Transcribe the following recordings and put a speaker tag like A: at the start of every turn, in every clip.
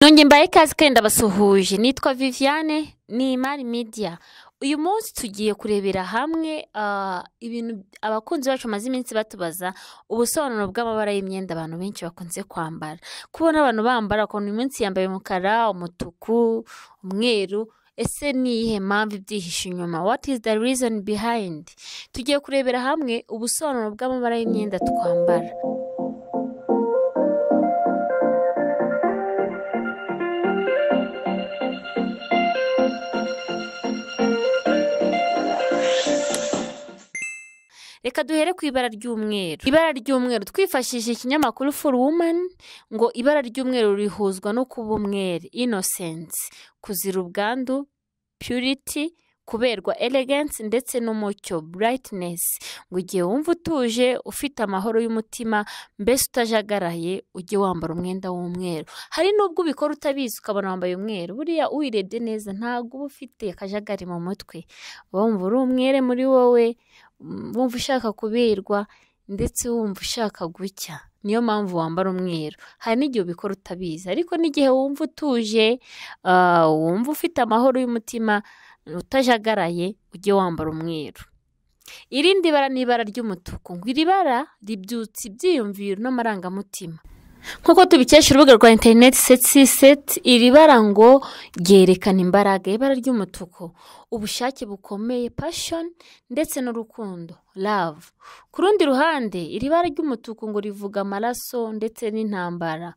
A: Nonge mbaye ikaze kandi ndabasuhuje. Nitwa Viviane ni Imari Media. Uyu munsi tugiye kurebera hamwe ibintu abakunzi bacu maze iminsi batubaza ubusobanuro bw'amabara y'imyenda abantu benshi bakunze kwambara. Kubona abantu bambara ko uyu munsi yambaye umukara, umutuku, umweru, ese ni iyihe mpamvu ibyihishe inyuma? What is the reason behind? Tugiye kurebera hamwe ubusobanuro bw'amabara y'imyenda twambara. Reka duhere ku ibara ry'umweru. Ibara ry'umweru twifashishije ikinyamakuru For Woman ngo ibara ry'umweru rihuzwa no kuba umwere, innocence, kuzira ubwandu, purity, kuberwa elegance ndetse n'umucyo, brightness. Ngo igihe wumva utuje ufite amahoro y'umutima mbese utajagaraye ujye wambara umwenda w'umweru. Hari nubwo ubikora utabizi ukabona wambaye umweru, buriya uwirebye neza ntabwo uba ufite akajagari mu mutwe, wumva uri umwere muri wowe, wumva ushaka kuberwa ndetse wumva ushaka gucya, niyo mpamvu wambara umweru. Hari n'igihe ubikora utabizi, ariko n'igihe wumva utuje, wumva ufite amahoro y'umutima utajagaraye ujye wambara umweru. Irindi bara ni ibara ry'umutuku. Ngo iri bara ribyutsa ibyiyumviro n'amarangamutima. Nkuko tubikesha urubuga rwa internet set, iri bara ngo ryerekana imbaraga. Ibara ry'umutuku, ubushake bukomeye, passion ndetse n'urukundo, love. Ku rundi ruhande iri bara ry'umutuku ngo rivuga amaraso ndetse n'intambara.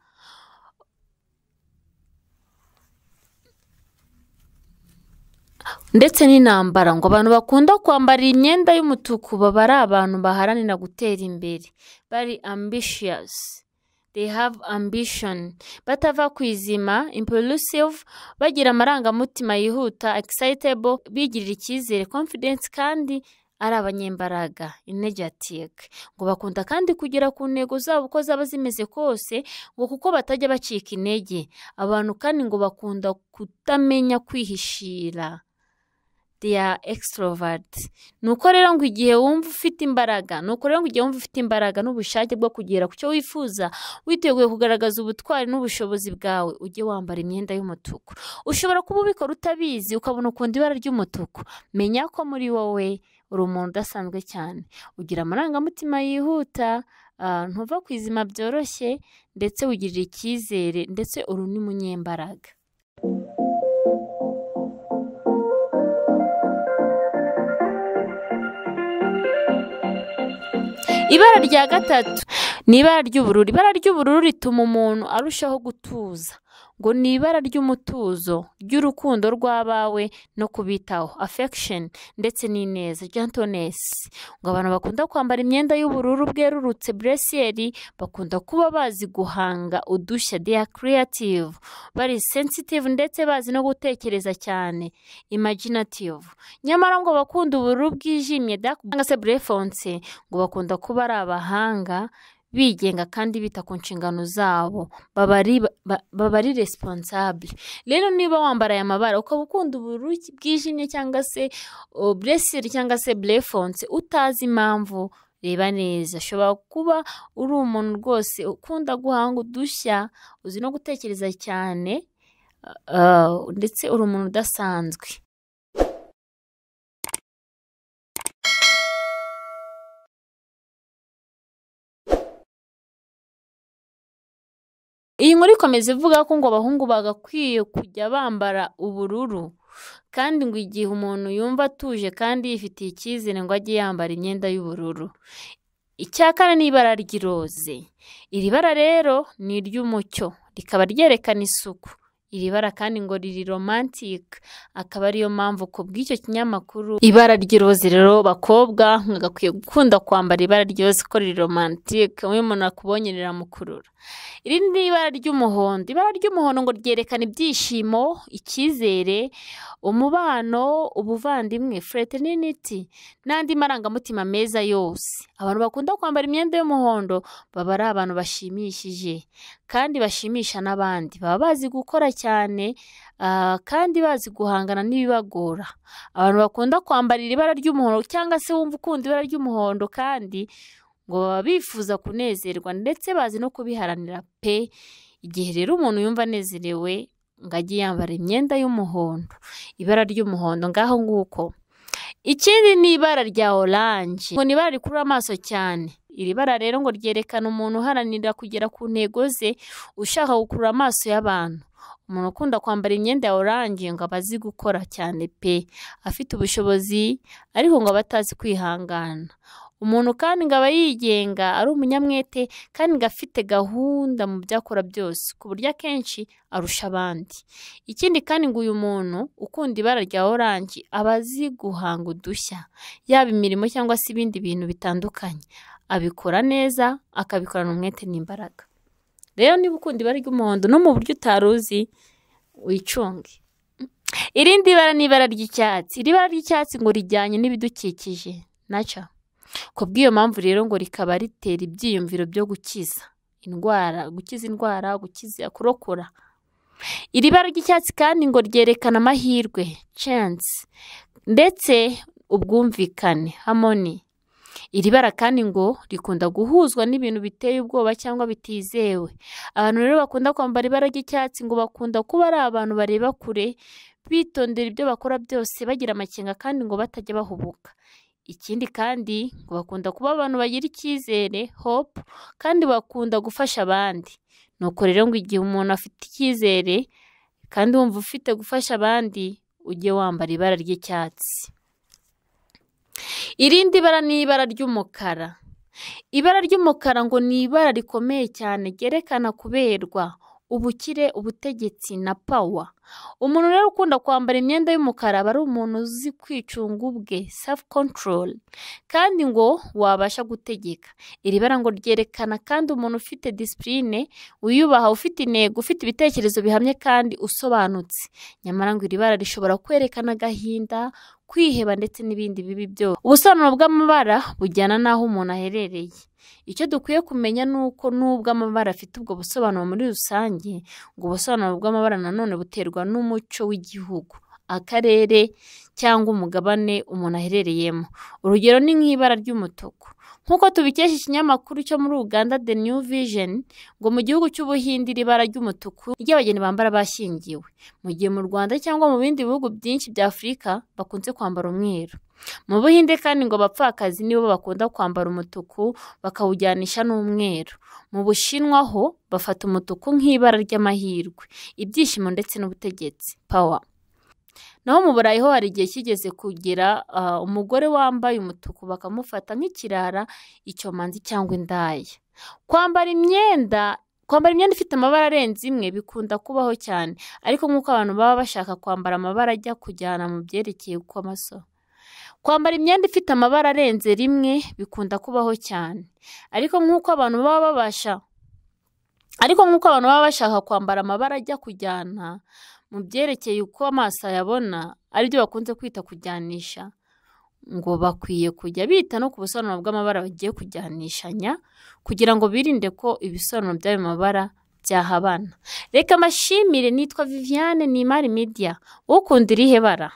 A: Ngo abantu bakunda kwambara imyenda y'umutuku baba ari abantu baharanira gutera imbere, bari ambitious. They have ambition. Batava kwizima, impulsive, bagira amarangamutima yihuta, excitable, bigirira icyizere, confidence, kandi ari abanyembaraga, energetic. Ngo bakunda kandi kugera ku ntego zabo uko zaba zimeze kose, ngo kuko batajya bacika intege. Abantu kandi ngo bakunda kutamenya kwihishira. They are extrovert. Nuko rero ngo igihe wumva ufite imbaraga, n'ubushake bwo kugera ku cyo wifuza, witeguye kugaragaza ubutwari n'ubushobozi bwawe, ujye wambara imyenda y'umutuku. Ushobora kuba ubikora utabizi ukabona ukunda ibara ry'umutuku. Menya ko muri wowe uri umuntu udasanzwe cyane, ugira amarangamutima yihuta, ntuva kwizima byoroshye, ndetse wigirira icyizere, ndetse uri n'umunyembaraga. Ibara rya gatatu ni ibara ry'ubururu. Ibara ry'ubururu rituma umuntu arushaho gutuza. Ngo ni ibara ry'umutuzo, ry'urukundo rw'abawe no kubitaho, affection ndetse n'ineza, gentleness. Ngo abantu bakunda kwambara imyenda y'ubururu bwerurutse, brassiere, bakunda kuba bazi guhanga udushya, they are creative, bari sensitive ndetse bazi no gutekereza cyane, imaginative. Nyamara ngo bakunda ubururu bwijimye, dark cyangwa se bleu foncé, ngo bakunda kuba ari abahanga, bigenga kandi bita ku nshingano zabo, baba ari responsable. Rero niba wambara aya mabara ukaba ukunda ubururu bwijimye cyangwa se brassiere cyangwa se bleu foncé utazi impamvu, reba neza. Ushobora kuba uri umuntu rwose ukunda guhanga udushya, uzi no gutekereza cyane, ndetse uri umuntu udasanzwe. Iyi nkuru ikomeza ivuga ko ngo abahungu bagakwiye kujya bambara ubururu, kandi ngo igihe umuntu yumva atuje kandi yifitiye icyizere ngo ajye yambara imyenda y'ubururu. Icya kane ni ibara ry'iroze. Iri bara rero ni iry'umucyo, rikaba ryerekana isuku. Iri bara kandi ngo riri romantic, akaba ariyo mpamvu ku bw'icyo kinyamakuru ibara ry'iroze rero bakobwa mwagakwiye gukunda kwambara ibara ry'iroze ko riri romantic, uyu muntu akubonye riramukurura. Irindi ni ibara ry'umuhondo. Ibara ry'umuhondo ngo ryerekana ibyishimo, icyizere, umubano, ubuvandimwe, fraternity n'andi marangamutima meza yose. Abantu bakunda kwambara imyenda y'umuhondo baba ari abantu bashimishije kandi bashimisha n'abandi, baba bazi gukora cyane, kandi bazi guhangana n'ibibagora. Abantu bakunda kwambarira ibara ry'umuhondo cyangwa se wumva ukunda ibara ry'umuhondo kandi ngo baba bifuza kunezerwa ndetse bazi no kubiharanira pe. igihe rero umuntu yumva anezerewe ngo ajye yambara imyenda y'umuhondo, ibara ry'umuhondo ngaho nguko. Ikindi ni ibara rya oranje, ngo ni ibara rikurura amaso cyane. Iri bara rero ngo ryerekana umuntu uharanira kugera ku ntego ze, ushaka gukurura amaso y'abantu. Umuntu ukunda kwambara imyenda ya oranje ngo aba azi gukora cyane pe, afite ubushobozi ariko ngo aba atazi kwihangana. Umuntu kandi ngo aba yigenga, ari umunyamwete kandi ngo afite gahunda mu byo akora byose, ku buryo akenshi arusha abandi. Ikindi kandi ngo uyu muntu ukunda ibara rya oranje aba azi guhanga udushya, yaba imirimo cyangwa se ibindi bintu bitandukanye. Abikora neza, akabikorana umwete n'imbaraga. Rero niba ukunda ibara ry'umuhondo no mu buryo utaruzi, wicunge. Irindi bara ni ibara ry'icyatsi. Iri bara ry'icyatsi ngo rijyanye n'ibidukikije, naca. Kubw'iyo mpamvu rero ngo rikaba ritera ibyiyumviro byo gukiza indwara, kurokora. Iri bara ry'icyatsi kandi ngo ryerekana amahirwe, chance, ndetse ubwumvikane, harmony. Iri bara kandi ngo rikunda guhuzwa n'ibintu biteye ubwoba cyangwa bitizewe. Abantu rero bakunda kwambara ibara ry'icyatsi ngo bakunda kuba ari abantu bareba kure, bitondera ibyo bakora byose, bagira amakenga kandi ngo batajya bahubuka. Ikindi kandi ngo bakunda kuba abantu bagira icyizere, hope, kandi bakunda gufasha abandi. Nuko rero ngo igihe umuntu afite icyizere kandi wumva ufite gufasha abandi, ujye wambara ibara ry'icyatsi. Irindi bara ni ibara ry'umukara. Ibara ry'umukara ngo ni ibara rikomeye cyane, ryerekana kuberwa, ubukire, ubutegetsi na power. Umuntu rero ukunda kwambara imyenda y'umukara aba ari umuntu uzi kwicunga ubwe, self control, kandi ngo wabasha gutegeka. Iri bara ngo ryerekana kandi umuntu ufite discipline, wiyubaha, ufite intego, ufite ibitekerezo bihamye kandi usobanutse. Nyamara ngo iri bara rishobora kwerekana agahinda, kwiheba ndetse n'ibindi bibi byose. Ubusobanuro bw'amabara bujyana n'aho umuntu aherereye. Icyo dukwiye kumenya ni uko nubwo amabara afite ubwo busobanuro muri rusange, ngo ubusobanuro bw'amabara nanone buterwa n'umuco w'igihugu, akarere cyangwa umugabane umuntu aherereyemo. Urugero ni nk'ibara ry'umutuku. Nk'uko tubikesha ikinyamakuru cyo muri Uganda The New Vision, ngo mu gihugu cy'Ubuhinde iri bara ry'umutuku ry'abageni bambara bashyingiwe, mu gihe mu Rwanda cyangwa mu bindi bihugu byinshi bya Afurika bakunze kwambara umweru. Mu Buhinde kandi ngo abapfakazi nibo bakunda kwambara umutuku, bakawujyanisha n'umweru. Mu Bushinwa ho bafata umutuku nk'ibara ry'amahirwe, ibyishimo ndetse n'ubutegetsi, power. Naho mu Burayi ho hari igihe kigeze kugira umugore wambaye umutuku bakamufata nk'ikirara, icyomanzi cyangwa indaya. Kwambara imyenda ifite amabara arenze imwe bikunda kubaho cyane, ariko nk'uko abantu baba bashaka kwambara amabara ajya kujyana mu byerekeye kw'amaso. Kwambara imyenda ifite amabara arenze rimwe bikunda kubaho cyane, ariko nk'uko abantu baba bashaka kwambara amabara ajya kujyana mu byerekeye uko amaso ayabona, aribyo bakunze kwita kujyanisha, ngo bakwiye kujya bita no ku busobanuro bw'amabara bagiye kujyanishanya, kugira ngo birinde ko ibisobanuro by'ayo mabara byahabana. Reka mashimire, nitwa Viviane, ni Imari Media. Ukunda irihe bara?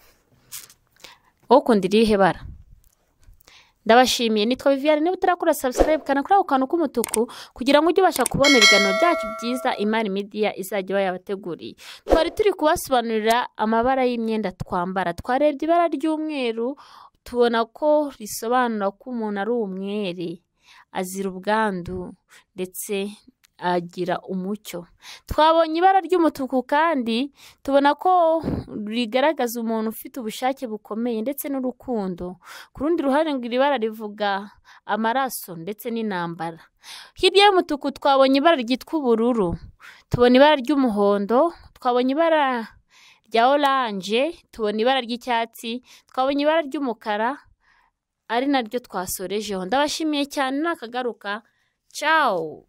A: Ndabashimiye, nitwa Viviane. Niba utarakora subscribe kana kuri ako kantu k'umutuku kugira ngo ujye ubasha kubona ibiganiro byacu byiza Imari Media izajya bayabateguriye. Twari turi kubasobanurira amabara y'imyenda twambara. Twarebye ibara ry'umweru, tubona ko risobanura ko umuntu ari umwere, azira ubwandu ndetse agira umucyo. Twabonye ibara ry'umutuku kandi tubona ko rigaragaza umuntu ufite ubushake bukomeye ndetse n'urukundo. Ku rundi ruhande ngo iri bara rivuga amaraso ndetse n'intambara. Hirya y'umutuku twabonye ibara ryitwa ubururu, tubona ibara ry'umuhondo, twabonye ibara rya oranje, tubona ibara ry'icyatsi, twabonye ibara ry'umukara, ari naryo twasorejeho. Ndabashimiye cyane, nakagaruka. Ciao.